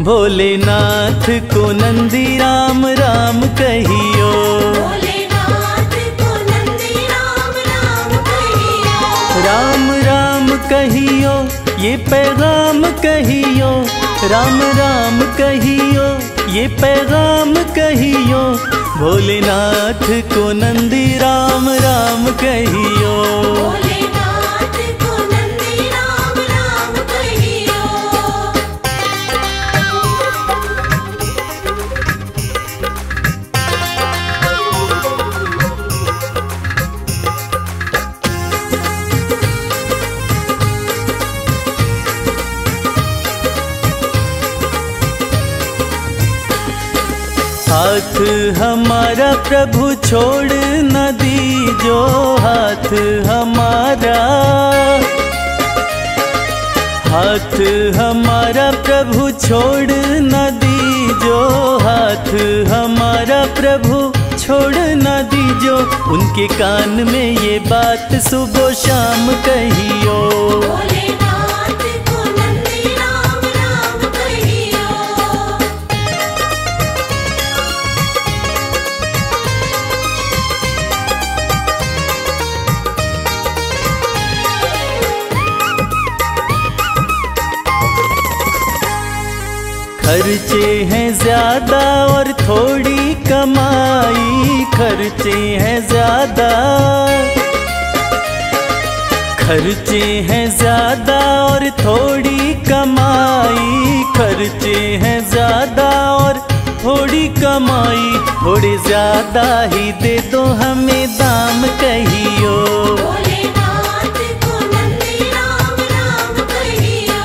भोलेनाथ को नंदी राम राम कहियो। भोलेनाथ को नंदी राम राम कहियो। राम राम कहियो ये पैगाम कहियो, राम राम कहियो ये पैगाम कहियो। भोलेनाथ को नंदी राम राम कहियो। भोलेनाथ को नंदी राम राम कहियो। हाथ हमारा प्रभु छोड़ न दीजो, हाथ हमारा, हाथ हमारा प्रभु छोड़ न दीजो, हाथ हमारा प्रभु छोड़ न दीजो। उनके कान में ये बात सुबह शाम कहियो। भोलेनाथ को नंदी राम राम कहियो। खर्चे हैं ज्यादा और थोड़ी कमाई, खर्चे हैं ज्यादा, खर्चे हैं ज्यादा और थोड़ी कमाई, खर्चे हैं ज्यादा और थोड़ी कमाई। थोड़े ज्यादा ही दे दो हमें दाम कहियो। भोलेनाथ को नंदी राम राम कहियो।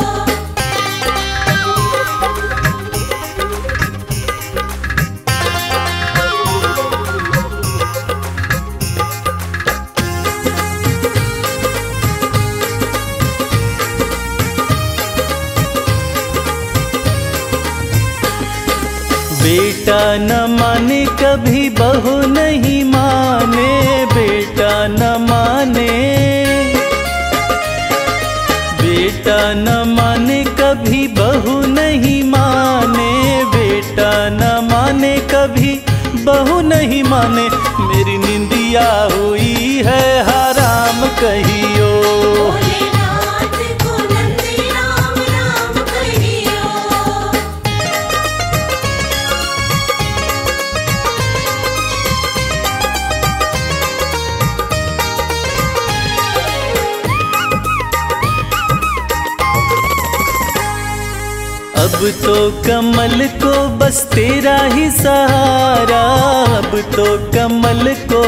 बेटा न माने कभी बहू नहीं माने, बेटा न माने, बेटा न माने कभी बहू नहीं माने, बेटा न माने कभी बहू नहीं माने। मेरी निंदिया हुई है हराम कहियो। भोलेनाथ को नंदी राम राम कहियो। अब तो कमल को बस तेरा ही सहारा, अब तो कमल को,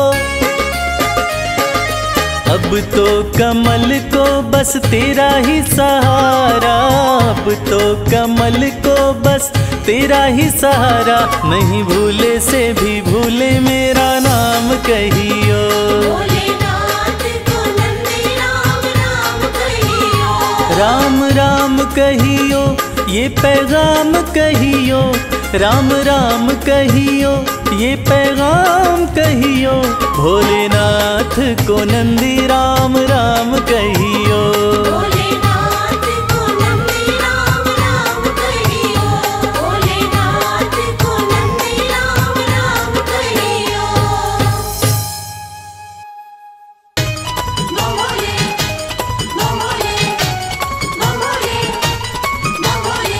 अब तो कमल को बस तेरा ही सहारा, अब तो कमल को बस तेरा ही सहारा। नहीं भूले से भी भूले मेरा नाम कहियो। भोलेनाथ को नंदी राम राम कहियो। राम राम कहियो ये पैगाम कहियो, राम राम कहियो ये पैगाम कहियो। भोलेनाथ को नंदी राम राम कहियो। भोलेनाथ को नंदी राम राम कहियो। भोलेनाथ को नंदी राम राम कहियो। नमो भोले, नमो भोले, नमो भोले, नमो भोले।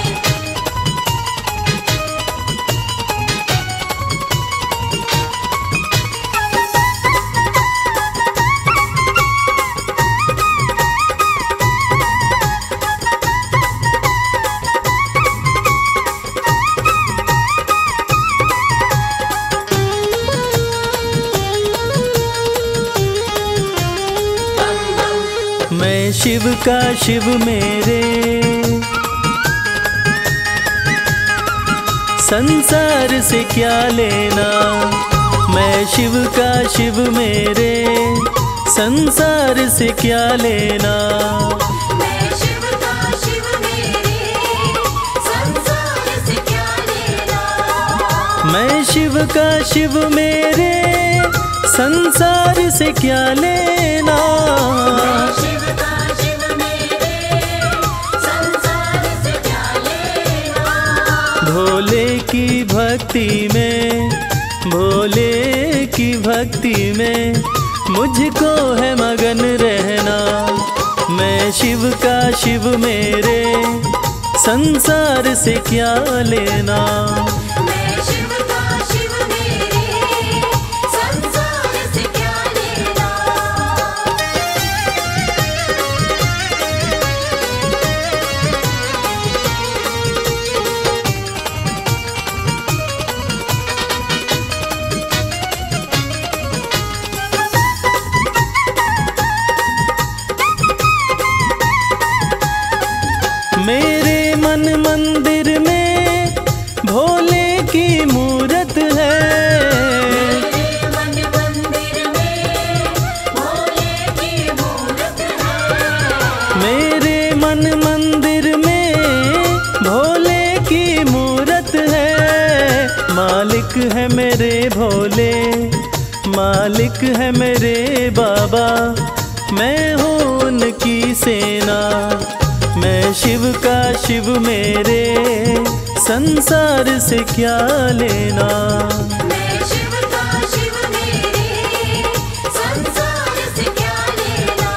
मैं शिव का शिव मेरे, संसार से क्या लेना। मैं शिव का शिव मेरे, संसार से क्या लेना। मैं शिव का शिव मेरे, संसार से क्या लेना। मैं शिव का शिव मेरे, संसार से क्या लेना। शिव का शिव मेरे, संसार से क्या लेना। भक्ति में, भोले की भक्ति में मुझको है मगन रहना। मैं शिव का शिव मेरे, संसार से क्या लेना। मैं शिव का शिव मेरे, संसार से क्या लेना। मेरे मन मंदिर में भोले की मूरत है। मेरे मन मंदिर में भोले की मूरत है। मेरे मन मंदिर में भोले की मूरत है। मालिक है मेरे भोले, मालिक है मेरे बाबा, मैं हूँ उनकी सेना। मैं शिव का शिव मेरे, संसार से क्या लेना। मैं शिव का शिव मेरे, संसार से क्या लेना।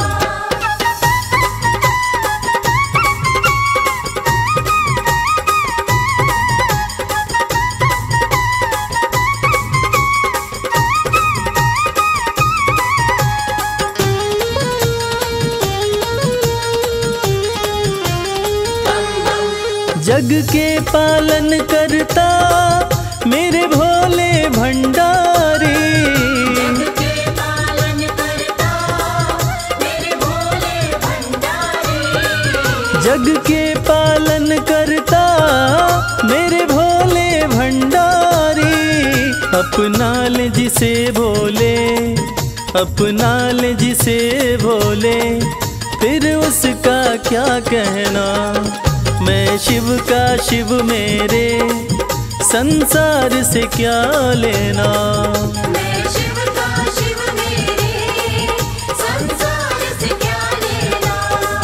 जग के पालन करता मेरे भोले भंडारी। जग के पालन करता मेरे भोले भंडारी। जग के पालन करता मेरे भोले भंडारी। अपना ले जिसे भोले, अपना ले जिसे भोले, फिर उसका क्या कहना। मैं शिव का शिव मेरे, संसार से क्या लेना। मैं शिव का शिव मेरे, संसार से क्या लेना।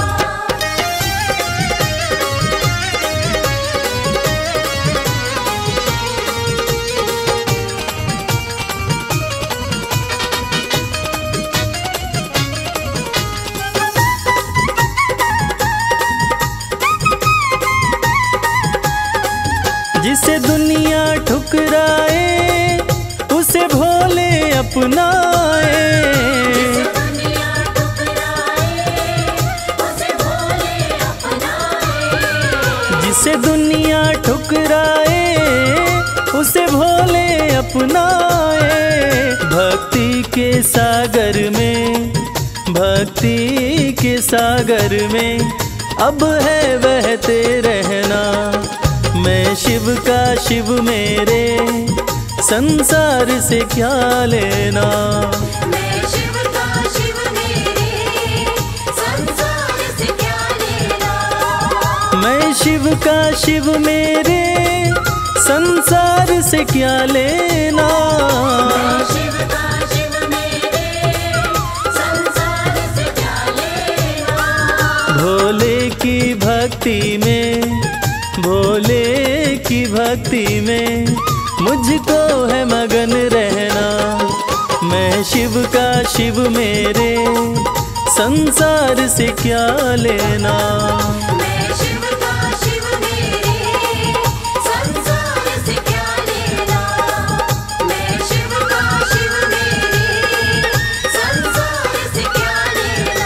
जिसे दुनिया ठुकराए उसे भोले अपनाए। दुनिया ठुकराए उसे भोले अपनाए। जिसे दुनिया ठुकराए उसे भोले अपनाए। भक्ति के सागर में, भक्ति के सागर में अब है बहते रहना। मैं शिव का शिव मेरे, संसार से क्या लेना। मैं शिव का शिव मेरे, संसार से क्या लेना। मैं शिव का शिव मेरे, संसार से क्या लेना। मैं शिव का शिव मेरे, संसार से क्या लेना। भोले की भक्ति में, भोले की भक्ति में मुझको है मगन रहना। मैं शिव का शिव मेरे, संसार से क्या लेना। मैं शिव का शिव मेरे, संसार से क्या लेना। मैं शिव का शिव मेरे, संसार से क्या लेना।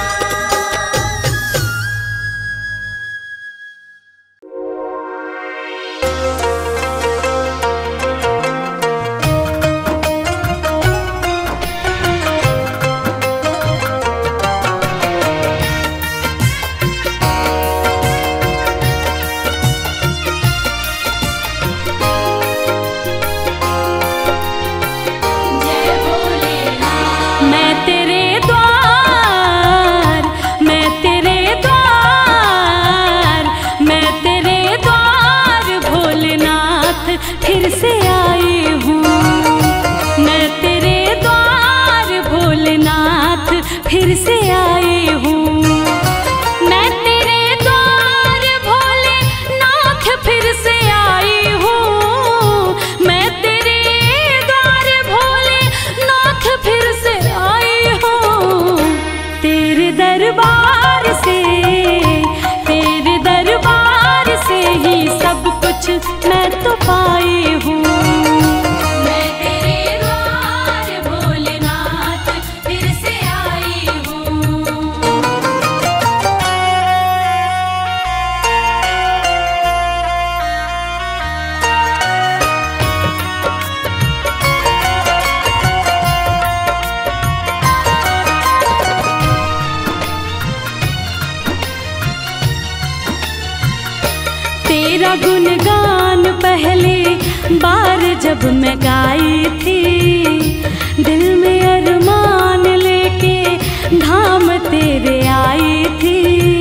तेरा गुणगान पहली बार जब मैं गाई थी, दिल में अरमान लेके धाम तेरे आई थी।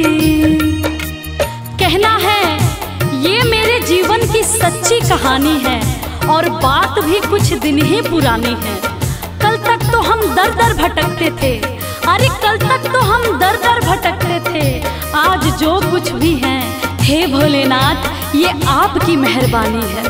कहना है ये मेरे जीवन की सच्ची कहानी है और बात भी कुछ दिन ही पुरानी है। कल तक तो हम दर दर भटकते थे, अरे कल तक तो हम दर दर भटकते थे। आज जो कुछ भी है, हे भोलेनाथ ये आपकी मेहरबानी है।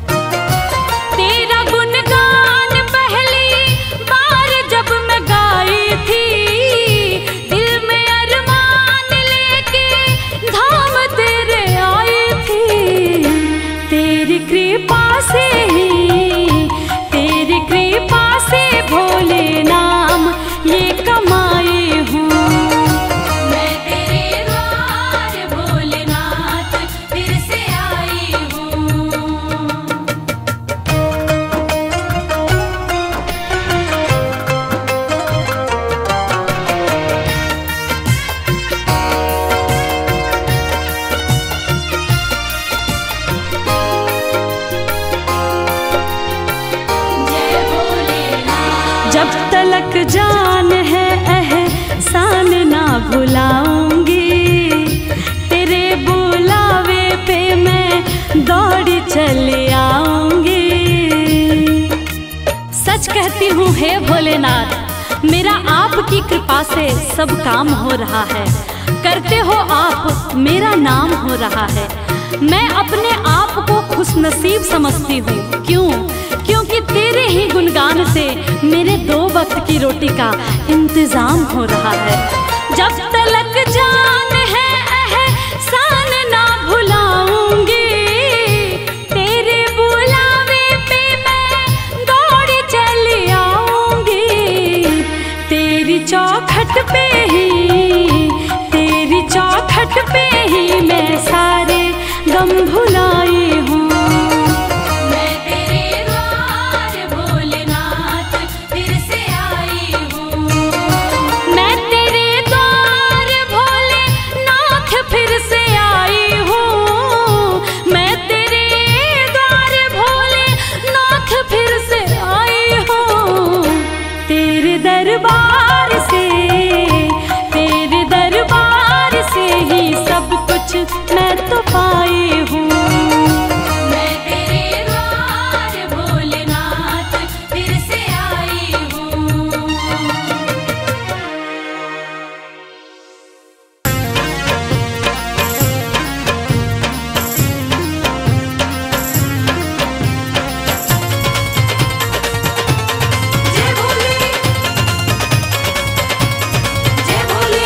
तेरा गुणगान पहली बार जब मैं गाई थी, दिल में अरमान लेके धाम तेरे आई थी। तेरी कृपा से ही, तेरी कृपा से भोले नाम ये कमाई हूँ। मैं तेरे द्वार भोलेनाथ फिर से आई हूँ। जय भोलेनाथ। जब तलक जान है एहसान ना भुलाऊंगी, तेरे बुलावे पे मैं दौड़ी चली आऊंगी। सच कहती हूँ हे भोलेनाथ, मेरा आपकी कृपा से सब काम हो रहा है। करते हो आप, मेरा नाम हो रहा है। मैं अपने आप को खुशनसीब समझती हूँ। क्यों? क्योंकि तेरे ही गुणगान से मेरे 2 वक्त की रोटी का इंतजाम हो रहा है। जब तलक जान है एहसान ना भुलाऊंगी, तेरे बुलावे पे मैं दौड़ी चली आऊंगी। तेरी चौखट पे ही, तेरी चौखट पे ही मैं सारे गम भुलाई हूँ। मैं तेरे द्वार भोलेनाथ फिर से आई हूँ। मैं तेरे द्वार भोलेनाथ फिर से आई हूँ। मैं तेरे द्वार भोलेनाथ फिर से आई हूँ। तेरे दरबार से, तेरे दरबार से ही सब कुछ मैं तो पाई हूँ। मैं तेरे द्वार भोलेनाथ फिर से आई हूँ। जय भोले, जय भोले।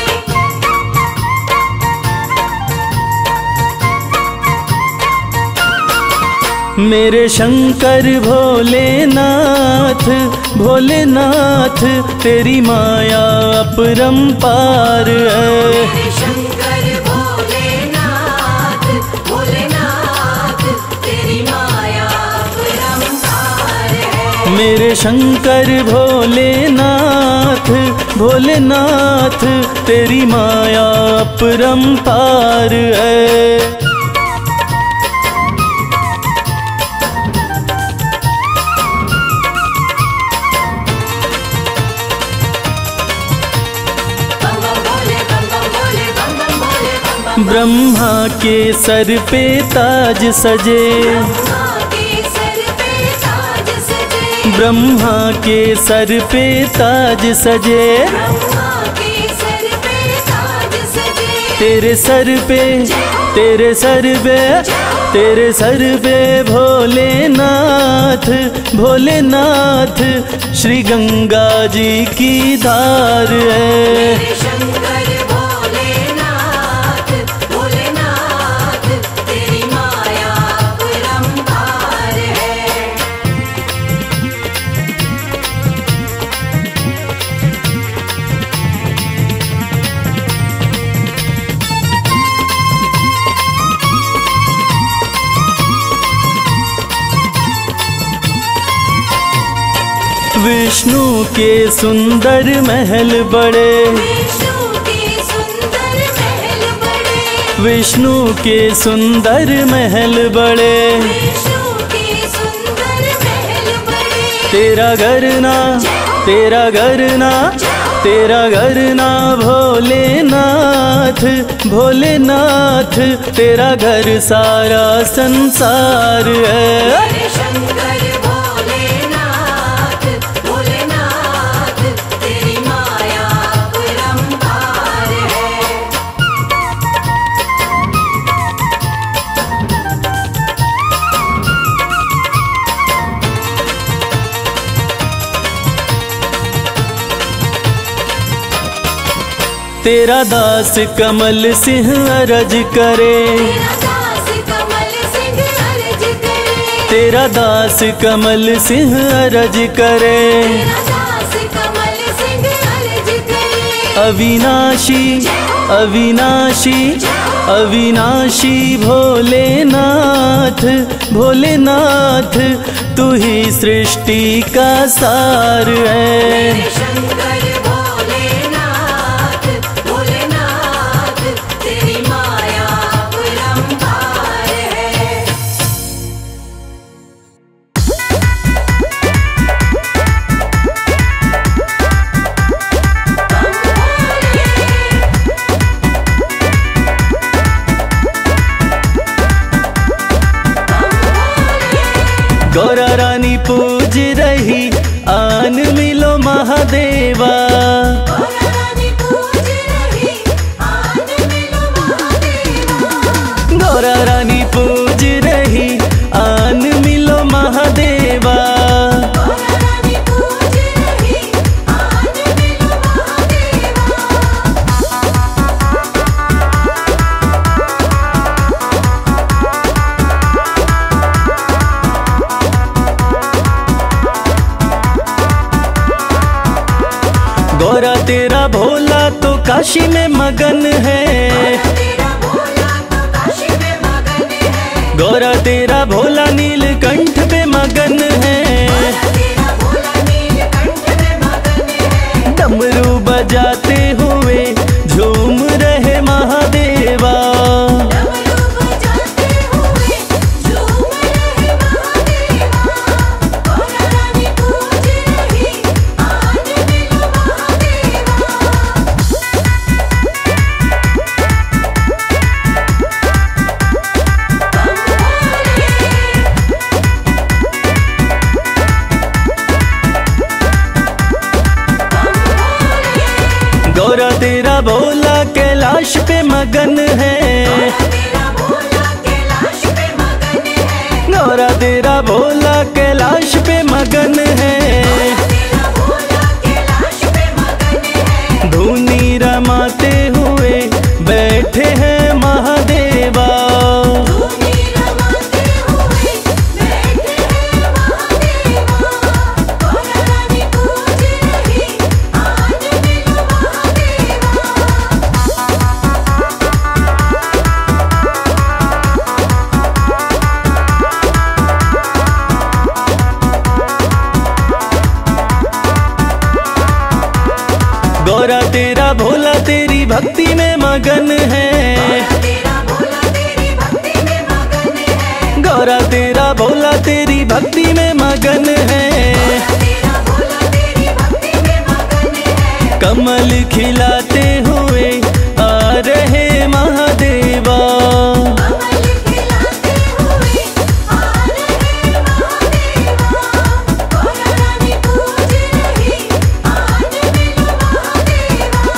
मेरे शंकर भोलेनाथ, भोलेनाथ तेरी माया अपरंपार है। मेरे शंकर भोलेनाथ, भोलेनाथ तेरी माया अपरंपार है। मेरे शंकर भोलेनाथ, भोलेनाथ तेरी माया अपरंपार है। बम बम भोले, बम बम भोले, बम बम भोले, बम बम। ब्रह्मा के सर पे ताज सजे, ब्रह्मा के सर पे ताज सजे। ब्रह्मा के सर पे ताज सजे। ब्रह्मा के सर पे ताज सजे। तेरे सर पे, तेरे सर पे, तेरे सर पे भोलेनाथ, भोलेनाथ श्री गंगा जी की धार है। मेरे शंकर भोलेनाथ, भोलेनाथ तेरी माया अपरंपार है। विष्णु के सुंदर महल बड़े, विष्णु के सुंदर महल बड़े। विष्णु के सुंदर महल बड़े, विष्णु के सुंदर महल बड़े, तेरा घर ना, तेरा घर ना, तेरा घर ना भोलेनाथ, भोलेनाथ, तेरा घर सारा संसार है। शंकर भोलेनाथ, भोलेनाथ, तेरी माया अपरंपार है। तेरा दास कमल सिंह अरज करे, तेरा दास कमल सिंह अर्ज करे, तेरा दास कमल सिंह अरज करे, तेरा दास कमल सिंह अर्ज करे। अविनाशी, अविनाशी, अविनाशी भोलेनाथ, भोलेनाथ, तू ही सृष्टि का सार है। शंकर भोलेनाथ, भोलेनाथ, तेरी माया अपरंपार है। गौरा रानी पूज रही, आन मिलो महादेवा, गौरा रानी पूज रही, आन मिलो महादेवा। गौरा रानी पूज रही, आन मिलो महादेवा। गौरा रानी पूज रही, आन मिलो महादेवा। गौरा तेरा भोला तो काशी में मगन है, तेरा भोला तो काशी में मगन है, गौरा तेरा भोला नीलकंठ पे मगन है। तेरा भोला नीलकंठ में मगन है। डमरू बजाते हुए झूम रहे महादेवा, डमरू बजाते हुए झूम रहे महादेवा। गौरा रानी पूज रही, आन मिलो महादेवा। गौरा तेरा भोला कैलाश पे मगन है, तेरा भोला कैलाश पे मगन है, गौरा तेरा भोला कैलाश पे मगन है। तेरा भोला कैलाश पे मगन है। धूनी रमाते हुए बैठे हैं महादेवा, धूनी रमाते हुए बैठे हैं महादेवा। गौरा रानी पूज रही, आन मिलो महादेवा। गौरा तेरा भोला तेरी भक्ति में मगन है, तेरा भोला तेरी भक्ति में मगन है। गौरा तेरा भोला तेरी भक्ति में मगन है। तेरा भोला तेरी भक्ति में मगन है। कमल खिलाते हुए आ रहे महादेवा, कमल खिलाते हुए आ रहे महादेवा। गौरा रानी पूज रही, आन मिलो महादेवा।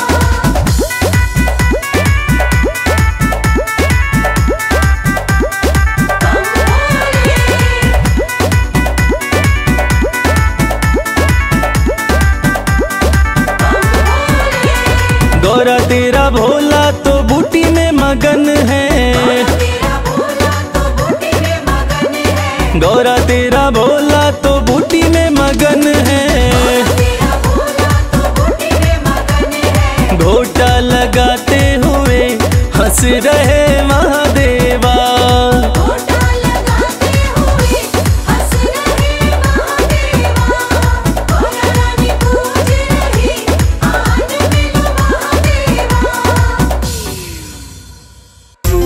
गौरा तेरा भोला तो बूटी में मगन है, तेरा भोला तो बूटी में मगन है। गौरा तेरा भोला तो बूटी में मगन है। तेरा भोला तो बूटी में मगन है। घोटा लगाते हुए हंस रहे महादेवा, घोटा लगाते हुए हंस रहे महादेवा। गौरा रानी पूज रही, आन मिलो महादेवा।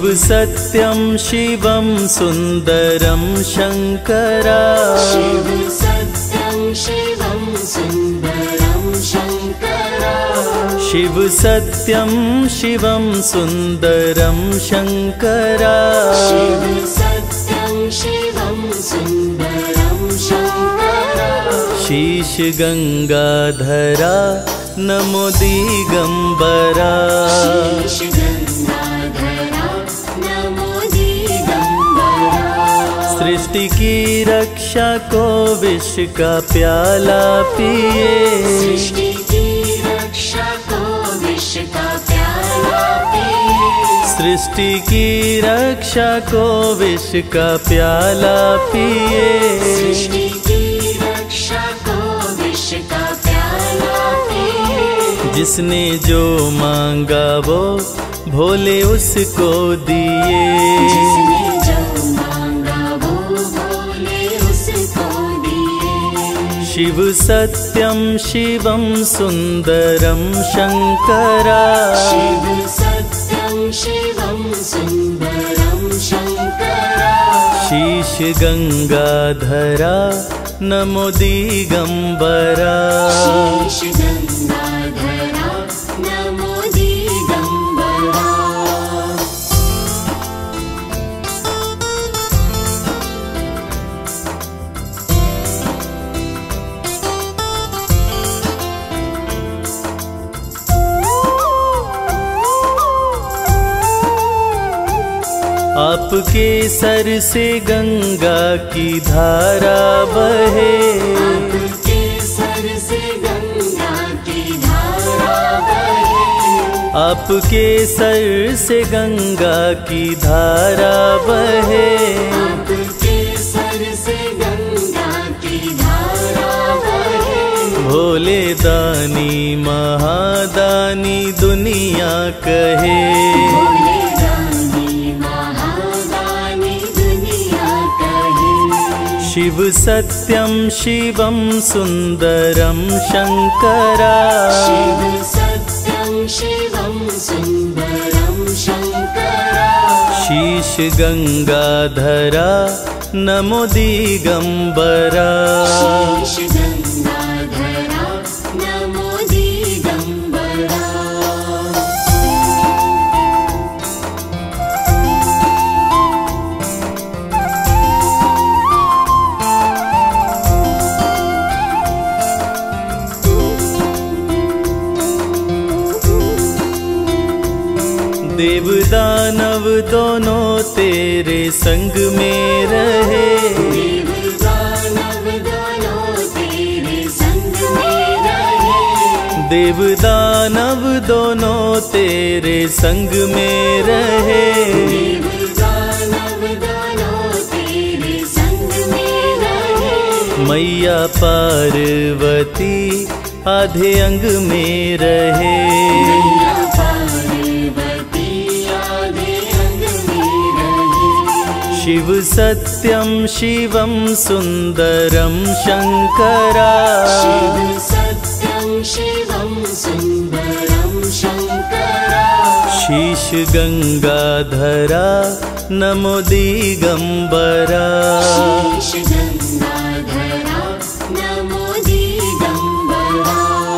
शिव सत्यं शिवं सुन्दरं शङ्करा शिव सत्यं शिवं सुन्दरं शङ्करा शिव सत्यं शिवं सुन्दरं शङ्करा शिव सत्यं शिवं सुन्दरं शङ्करा शीश गंगाधरा नमो दिगंबरा शीश गंगाधरा नमो दिगंबरा सृष्टि की रक्षा को विष का प्याला पिए सृष्टि की रक्षा को विष का प्याला पिए सृष्टि की रक्षा को विष का प्याला पिए सृष्टि की रक्षा को विष का प्याला पिए जिसने जो मांगा वो भोले उसको दिए जिसने जो मांगा वो भोले उसको दिए शिव सत्यं शिवं सुन्दरं शङ्करा शिव सत्यं शिवं सुन्दरं शङ्करा शीश गंगाधरा नमो दिगंबरा शीश गंगाधरा नमो दिगंबरा आपके सर से गंगा की धारा बहे आपके सर से गंगा की धारा बहे आपके सर से गंगा की धारा बहे आपके सर से गंगा की धारा बहे भोले दानी महादानी दुनिया कहे भोले दानी महादानी दुनिया कहे शिव सत्यं शिवं सुन्दरं शङ्करा शिव सत्यं शिवं सुन्दरं शङ्करा शीश गंगाधरा नमो दिगंबरा शीश गंगाधरा नमो दिगंबरा देव दानव दोनों तेरे संग में रहे देव दानव दोनों तेरे संग में रहे देव दानव दोनों तेरे संग में रहे देव दानव दोनों तेरे संग में रहे मैया पार्वती आधे अंग में रहे मैया पार्वती आधे अंग में रहे शिव सत्यं शिवं सुन्दरं शङ्करा शिव सत्यं शिवं सुन्दरं शङ्करा शीश गंगाधरा नमो दिगंबरा शीश गंगाधरा नमो दिगंबरा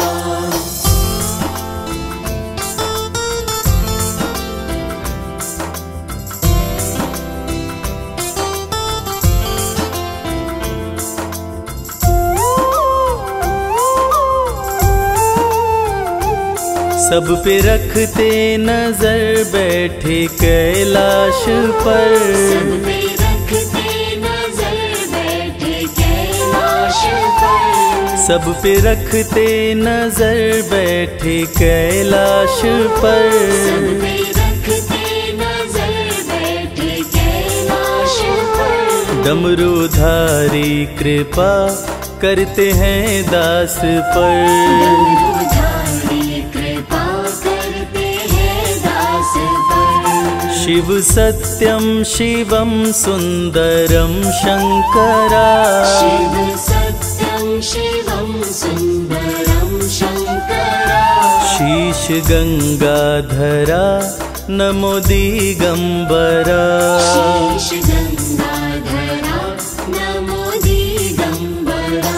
सब पे रखते नजर बैठे कैलाश पर सब पे रखते नजर बैठे कैलाश पर सब पे रखते नजर बैठे कैलाश पर सब पे रखते नजर बैठे कैलाश पर डमरूधारी कृपा करते हैं दास पर डमरूधारी कृपा करते हैं दास पर शिव सत्यं शिवं सुन्दरं शङ्करा शिव सत्यं शिवं सुन्दरं शङ्करा शीश गंगाधरा नमो दिगंबरा। शीश गंगाधरा नमो दिगंबरा।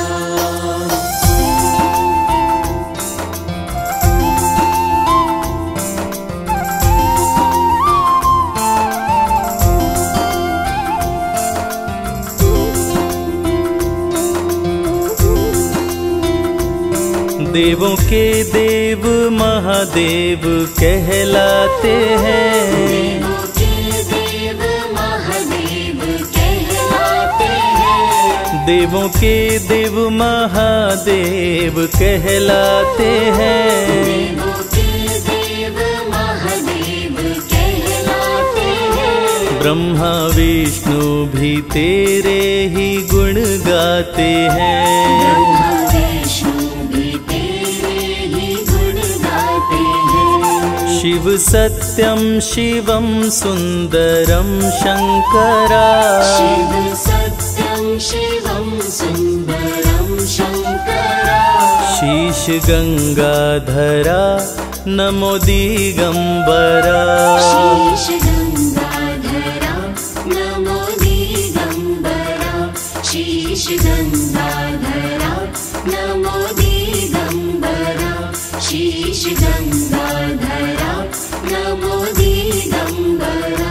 देवों के देव महादेव कहलाते हैं। देवों के देव महादेव कहलाते हैं। देवों के देव महादेव कहलाते हैं। देवों के देव महादेव कहलाते हैं। ब्रह्मा विष्णु भी तेरे ही गुण गाते हैं। ब्रह्मा विष्णु भी तेरे ही गुण गाते हैं। शिव सत्यम शिवम सुंदरम शंकरा। शिव सत्यं शिवं सुंदरं शंकरा। शीश गंगाधरा नमो दिगंबरा। शीश गंगाधरा नमो दिगंबरा। शीश गंगाधरा नमो दिगंबरा। शीश गंगाधरा नमो दिगंबरा।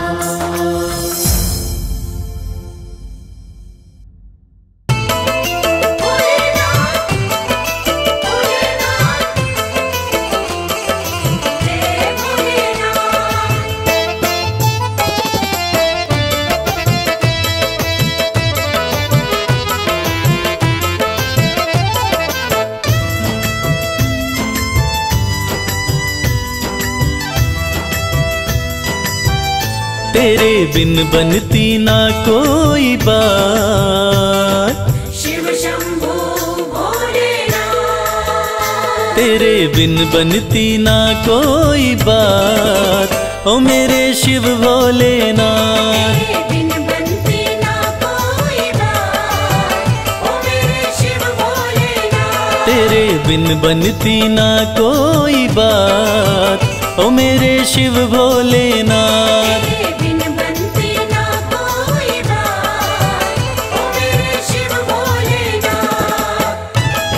तेरे बिन बनती ना कोई बात। शिव शंभो भोलेनाथ। तेरे बिन बनती ना कोई बात। ओ मेरे शिव भोलेनाथ। तेरे बिन बनती ना कोई बात। ओ मेरे शिव भोलेनाथ। तेरे बिन बनती ना कोई बात। ओ मेरे शिव भोलेनाथ। तेरे बिन बनती ना कोई बात। ओ मेरे शिव भोलेनाथ।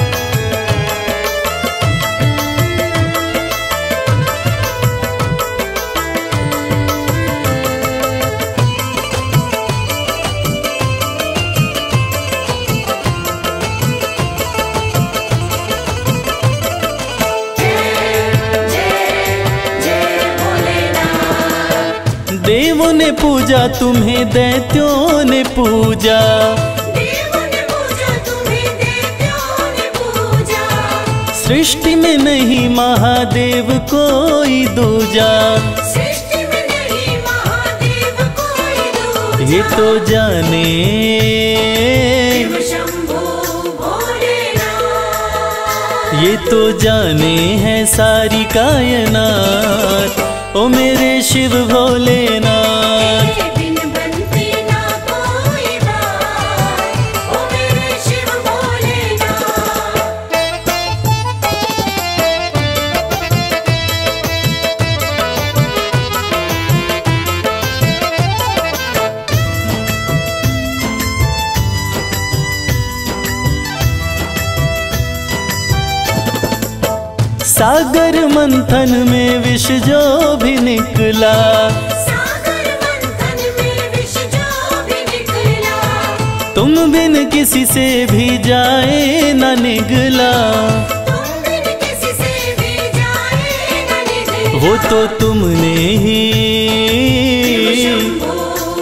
देवों ने पूजा तुम्हें दैत्यों ने पूजा। देवों ने पूजा तुम्हें देवताओं ने पूजा। सृष्टि में नहीं महादेव कोई दूजा। सृष्टि में नहीं महादेव कोई दूजा। ये तो जाने शिव शंभो भोलेनाथ। ये तो जाने हैं सारी कायनात। ओ मेरे शिव भोलेनाथ। तेरे बिन बनती ना कोई बात। ओ मेरे शिव भोलेनाथ। सागर मंथन में विष जो भी निकला। सागर मंथन में विष जो भी निकला। तुम बिन किसी से भी जाए न निगला। तुम बिन किसी से भी जाए न निकला। वो तो तुमने ही शंभो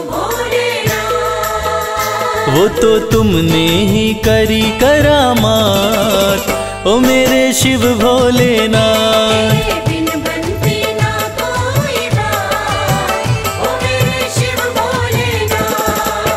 भोलेनाथ। वो तो तुमने ही करी करामात। ओ मेरे शिव भोलेनाथ। तेरे बिन बनती ना कोई बात। ओ मेरे शिव भोलेनाथ।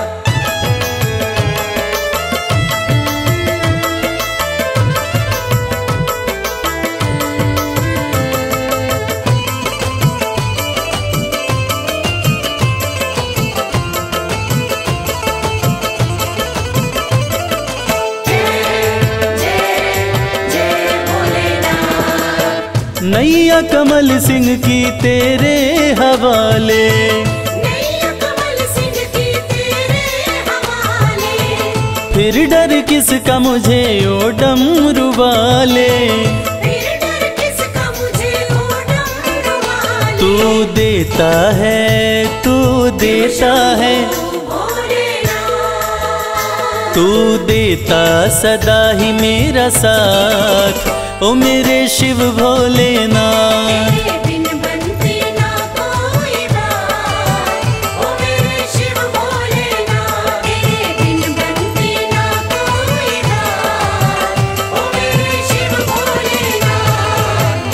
नैया कमल सिंह की तेरे हवाले, नैया कमल सिंह की तेरे हवाले। फिर डर किसका मुझे ओ डमरू वाले, फिर डर किसका मुझे ओ डमरू वाले। तू देता है, तू देता है, तू देता सदा ही मेरा साथ, ओ मेरे शिव भोलेनाथ। तेरे बिन बनती ना कोई बात, ओ मेरे शिव भोलेनाथ। तेरे बिन बनती ना कोई बात, ओ मेरे शिव भोलेनाथ।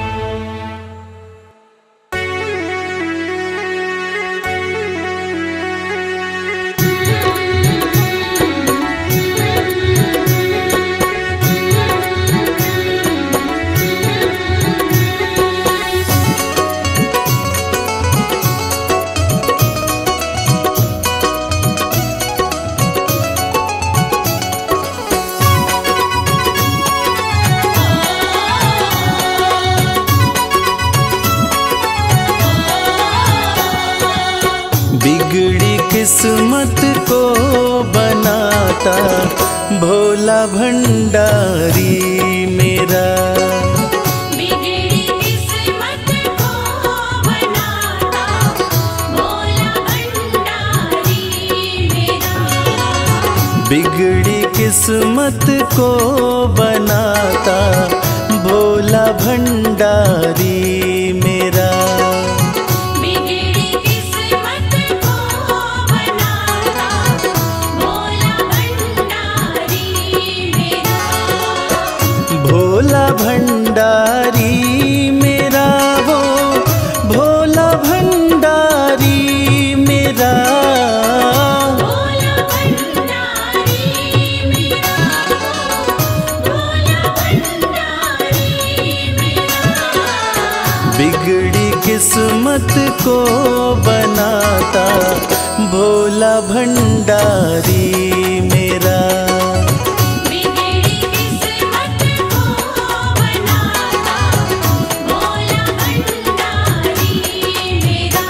बिगड़ी किस्मत को बनाता भोला भंडारी मेरा, बिगड़ी किस्मत को बनाता भोला भंडारी मेरा। बिगड़ी किस्मत को बनाता भोला भंडारी मेरा। बिगड़ी किस्मत को बनाता भोला भंडारी मेरा। भोला भंडारी मेरा, वो भोला भंडारी मेरा, भोला भंडारी मेरा। भोला भंडारी मेरा। बिगड़ी किस्मत को बनाता भोला भंडारी मेरा। बिगड़ी किस्मत को बनाता भोला भंडारी मेरा।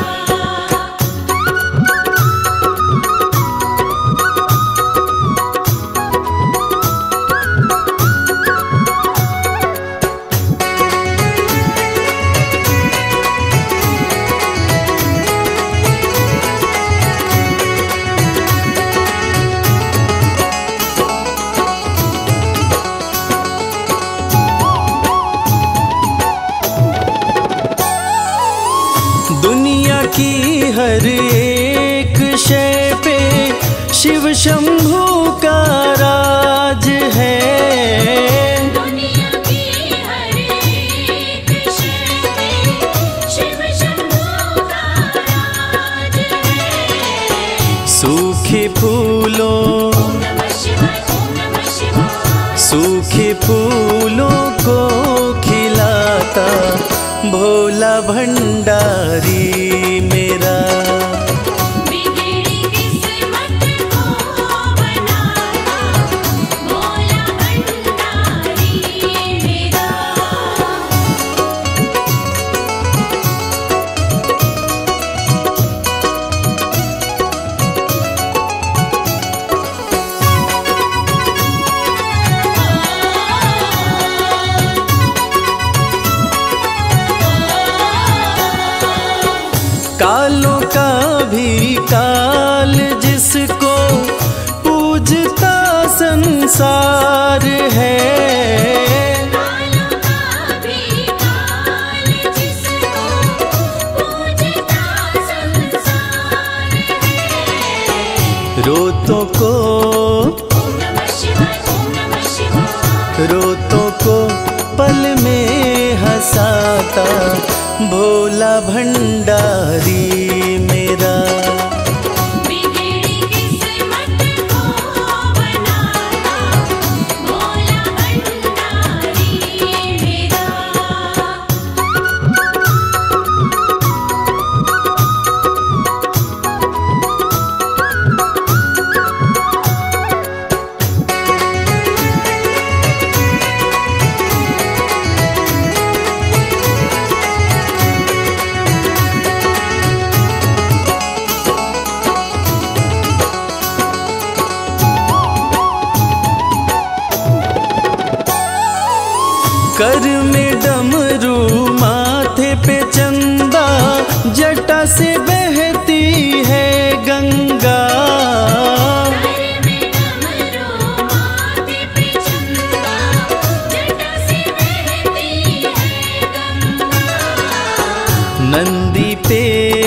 दुनिया की हर एक शय पे शिव शंभू का राज है। दुनिया की हर एक शय पे शिव शंभू का राज है। सूखे फूलों, ओम नमः शिवाय, ओम नमः शिवाय। सूखे फूलों को खिलाता भोला भंडारी मेरा। बिगड़ी किस्मत को बनाता भोला भंडारी मेरा। कालों का भी काल जिसको पूजता संसार है। कालों का भी काल जिसको पूजता संसार है। रोतों को, ओम नमः शिवाय, ओम नमः शिवाय। रोतों को पल में हंसाता भोला भंडारी मेरा। बिगड़ी किस्मत को बनाता भोला भंडारी मेरा। कर में डमरू माथे पे चंदा, जटा से बहती है गंगा। नंदी पे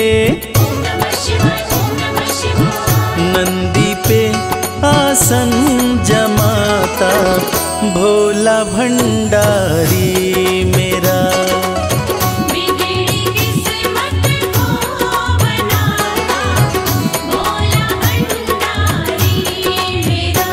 नंदी पे आसन जमाता भोला भंडारी मेरा। बिगड़ी किस्मत को बनाता भोला भंडारी मेरा।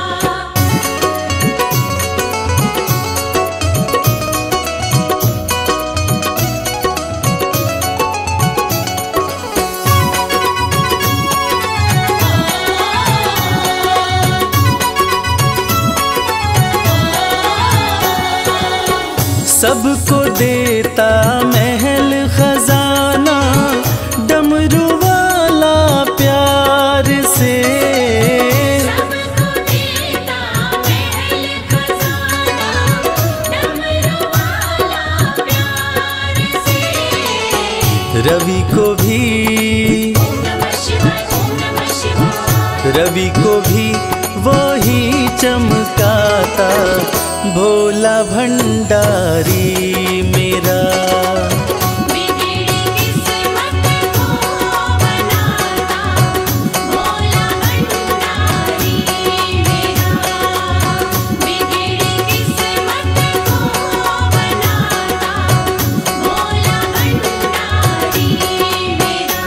सबको देता महल खजाना, डमरू वाला प्यार से। सबको देता महल खजाना, डमरू वाला प्यार से। रवि को भी ओम नमः शिवाय, ओम नमः शिवाय। रवि को भी वो ही चमकाता भोला भंडारी मेरा। बिगड़ी किस्मत को बनाता भोला भंडारी मेरा। बिगड़ी किस्मत को बनाता भोला भंडारी मेरा।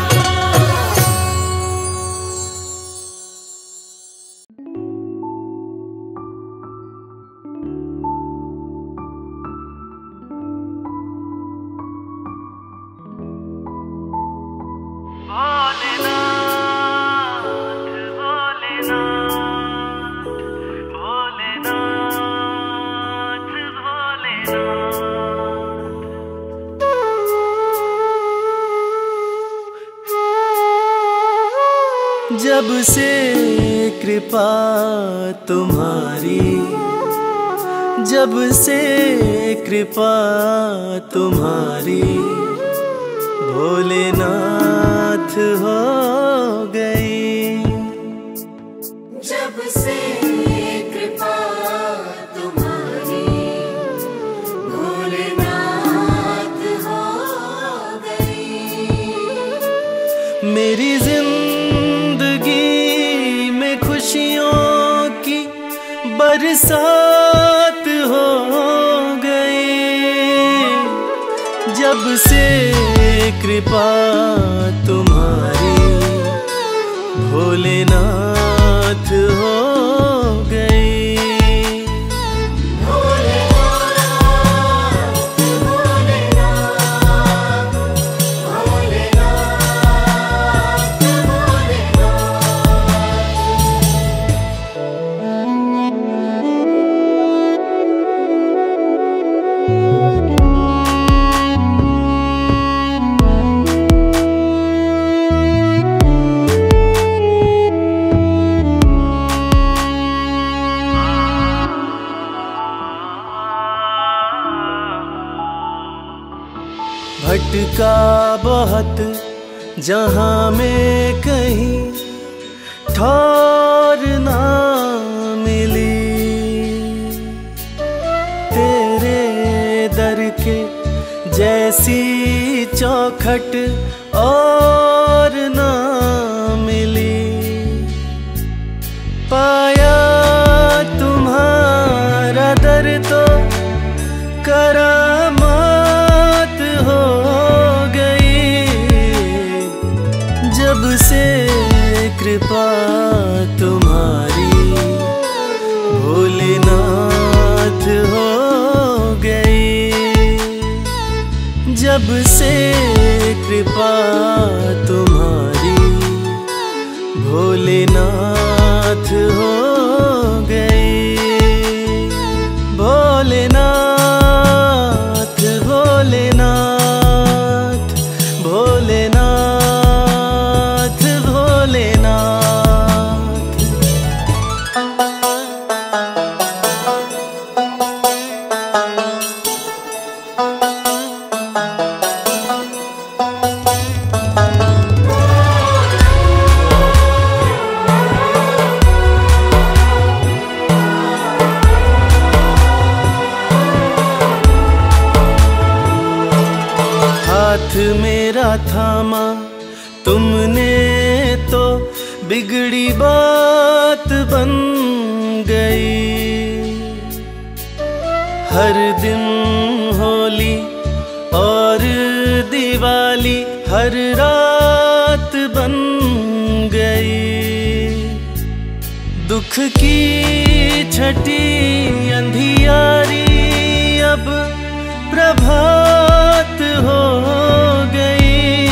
जब से कृपा तुम्हारी, जब से कृपा तुम्हारी भोलेनाथ हो गई। जब से कृपा तुम्हारी भोलेनाथ हो गई। मेरी जिंदगी में खुशियों की बरसात हो गई। जब से कृपा तुम्हारी भोलेनाथ हो गई। भटका बहुत जहां में कहीं ठौर ना मिली। तेरे दर के जैसी चौखट और ना मिली। पाया तुम्हारा दर तो करामात हो गई। जब से कृपा तुम्हारी भोलेनाथ हो गई। जब से कृपा तुम्हारी भोलेनाथ हो गई। भोलेनाथ भोलेनाथ भोलेनाथ भोलेनाथ। हाथ मेरा थामा तुमने तो बिगड़ी बात बन गई। हर दिन होली और दिवाली हर रात बन गई। दुख की छठी अंधियारी अब प्रभात हो गई।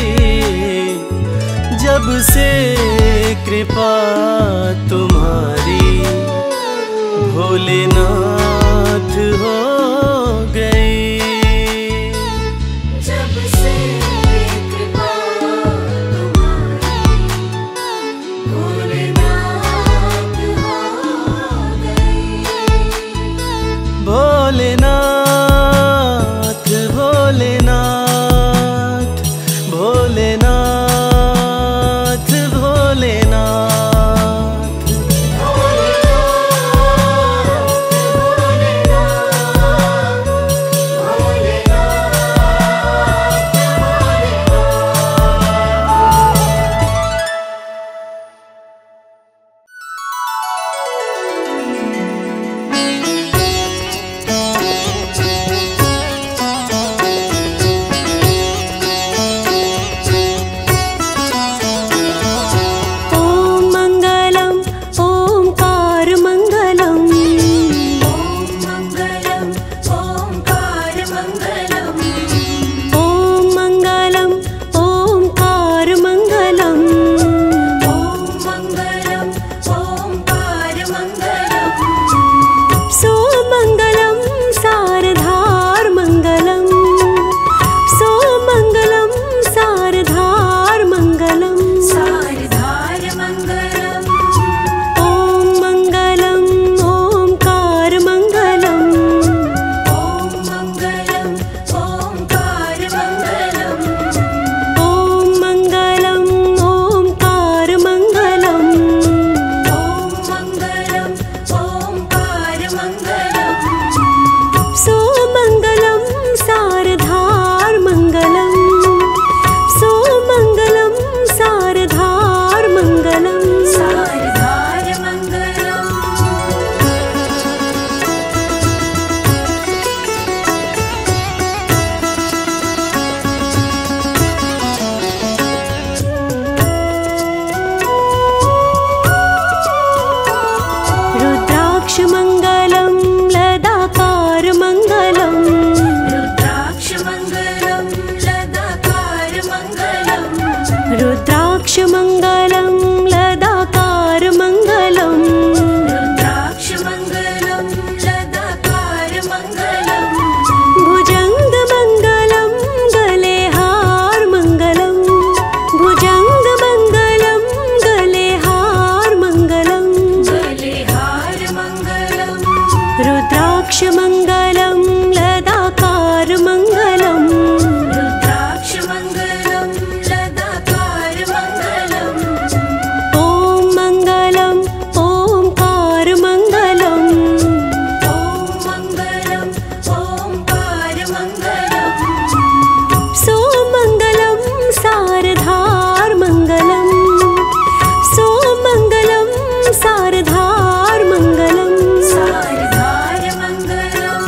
जब से कृपा तुम्हारी भोलेनाथ हो गई। जब से कृपा तुम्हारी भोलेनाथ हो गई। भोलेनाथ भोलेनाथ भोलेनाथ भोलेनाथ। रुद्राक्षमङ्गलं लदाकारमङ्गलं रुद्राक्षमङ्गलं लदाकारमङ्गलं भुजङ्गमङ्गलं गले हारमङ्गलं भुजङ्गमङ्गलं गले हारमङ्गलं गले हारमङ्गलं रुद्राक्षमङ्गलं लदाकारमङ्गलं रुद्राक्षमङ्गलं लदाकारमङ्गलं ॐ मङ्गलं ओङ्कारमङ्गलं ॐ मङ्गलं ओङ्कारमङ्गलं सोमङ्गलं सारधारमङ्गलं सोमङ्गलं सारधारमङ्गलं सारधारमङ्गलं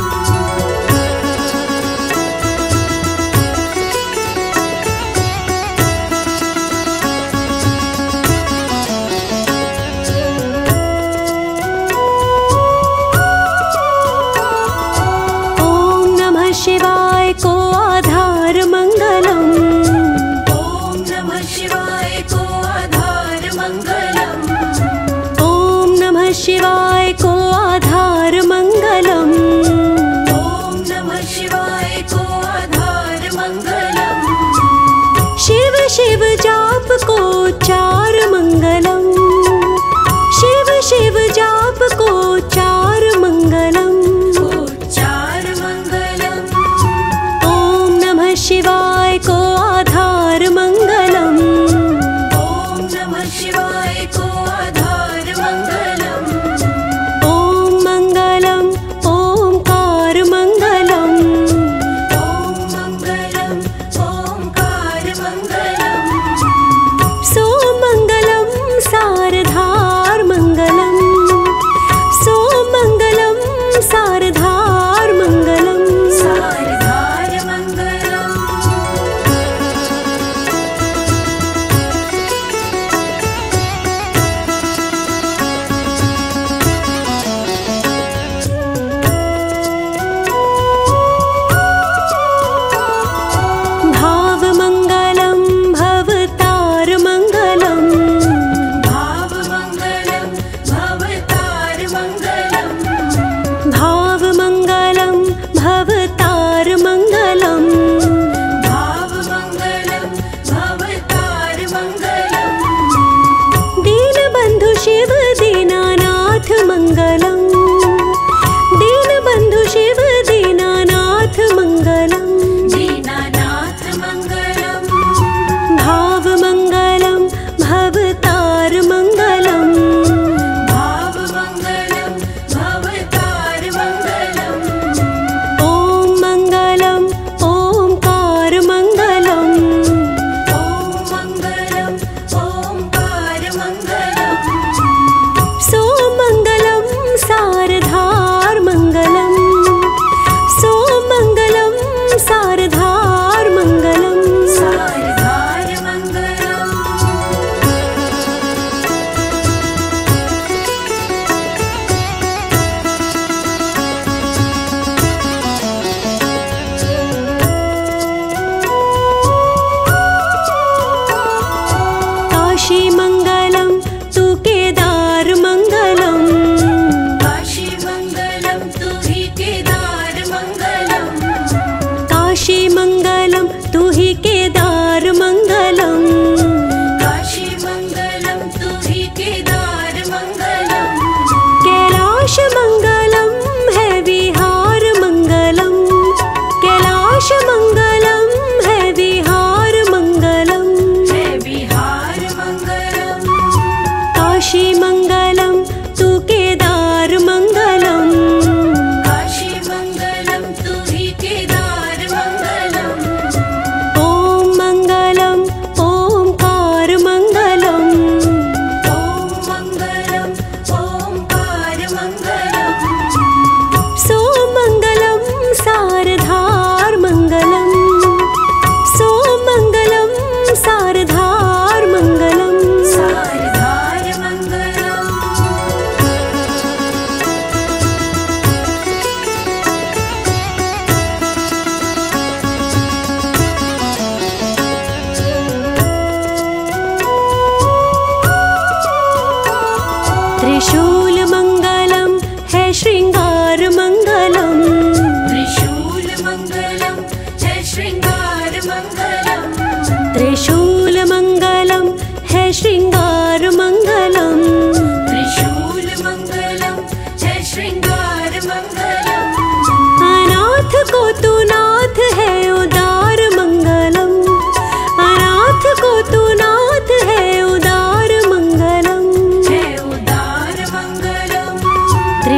ॐ नमः शिवाय को आधारमङ्गलं ॐ नमः शिवाय को आधारमङ्गलं ॐ नमः शिवाय को आधारमङ्गलं ॐ नमः शिवाय को आधारमङ्गलं शिव शिव जाप को चार मंगलम शिव शिव जाप को चार मंगलम उच्चारमङ्गलं ॐ नमः शिवाय को आधार मंगलम ॐ नमः शिवाय को आधारमङ्गलं ॐ मंगलम ओंकार मंगलम ॐ मङ्गलं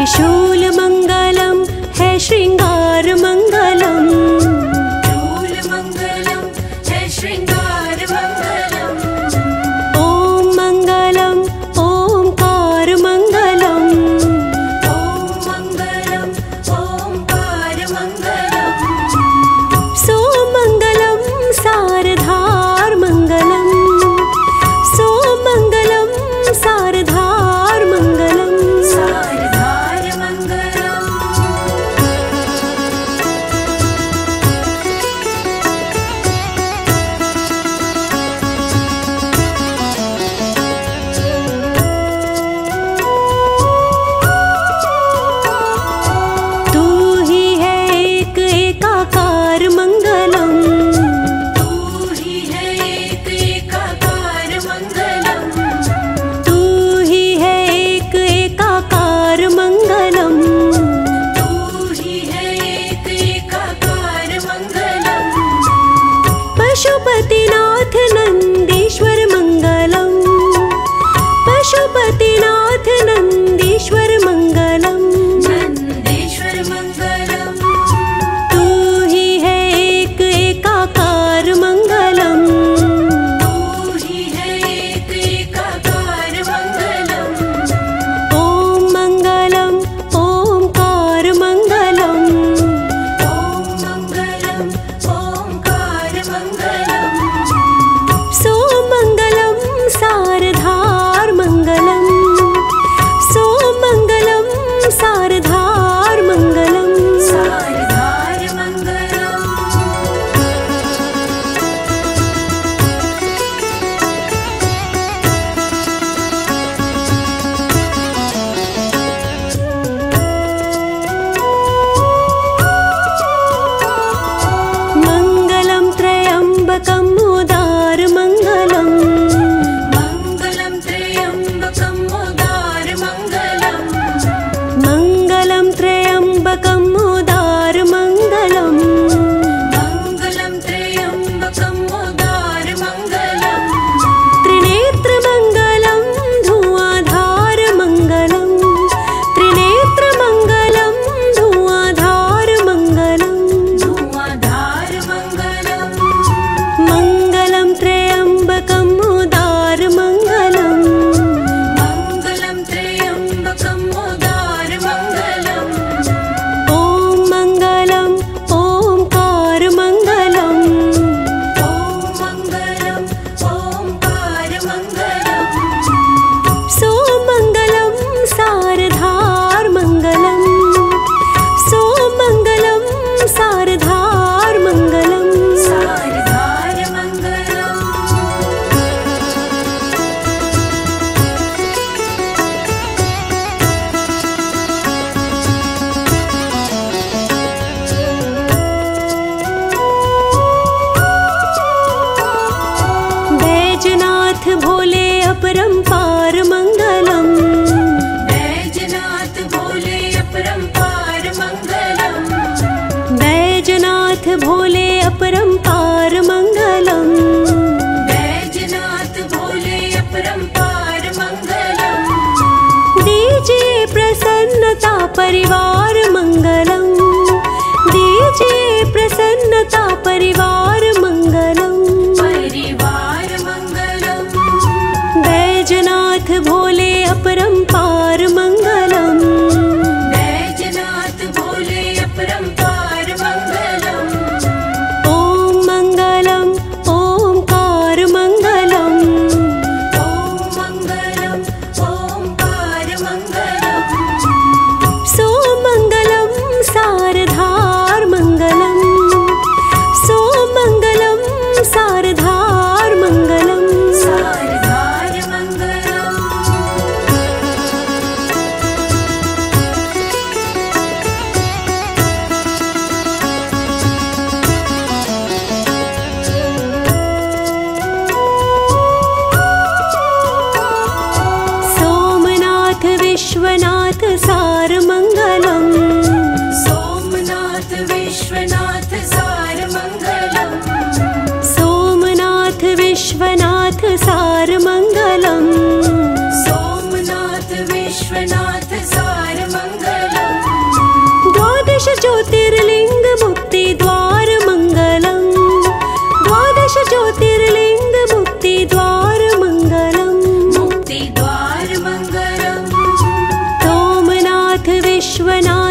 त्रिशूल मंगलम है श्रृंगार मंगलम। शूल मंगलम है श्रृंगार मंगलम। ओम मंगलम ओंकार मंगलम। ओम मंगलम ओंकार मंगलम। सोमंगलम सारधार मंगलम। सोमंगलम सारधार मंगलम। सारधार मंगलम। तू ही है एक एकाकार मंगलम। तू ही है एक एकाकार मंगलम। तू ही है एक एकाकार मंगलम। तू ही है एक एकाकार मंगलम। पशुपतिनाथ नंदीश्वर मंगलम। पशुपतिनाथ नंदीश्वर मंगलम। नंदीश्वर मंगलम। तू ही है एक एकाकार मंगलम। तू ही है एक एकाकार मंगलम। ओम मंगलम ओंकार मंगलम। ओम मंगलम ओंकार मंगलम। सोमंगलम सारधार मंगलम। सोमंगलम सारधार मंगलम। सारधार मंगलम। मंगलम त्रयंबकम उदार मंगलम। मंगलम त्र्यंबकम उदार मंगलम। मंगलम त्रयंबकम उदार मंगलम। मंगलम त्र्यंबकम उदार मंगलम। त्रिनेत्र मंगलम धुआंधार मंगलम। त्रिनेत्र मंगलम धुआंधार मंगलम। धुआंधार मंगलम। मंगलम त्रयंबकम उदार मंगलम। मंगलम त्र्यंबकम उदार मंगलम। ओम मंगलम ओंकार मंगलम। ओम मंगलम ओंकार मंगलम। सोमंगलम सारधार मंगलम। सोमंगलम सारधार मंगलम। सारधार मंगलम। बैजनाथ भोले अपरंपार मंगलम। बैजनाथ भोले अपरंपार मंगलम। बैजनाथ भोले अपरंपार मंगलम। बैजनाथ भोले अपरंपार मंगलम। दीजिए प्रसन्नता परिवार मंगलम। दीजिए प्रसन्नता परिवार मंगलम। परिवार मंगलम। बैजनाथ भोले अपरंपार मंगलम। बैजनाथ भोले अपरंपार मंगलम। ओम मंगलम ओंकार मंगलम। ओम मंगलम ओंकार मंगलम। सोमंगलम सारधार मंगलम। सोमंगलम सारधार मंगलम। सारधार मंगलम। सोमनाथ विश्वनाथ सार मंगलम। सोमनाथ विश्वनाथ सार मंगलम। सोमनाथ विश्वनाथ सार मंगलम। सोमनाथ विश्वनाथ सार मंगलम। विश्वनाथ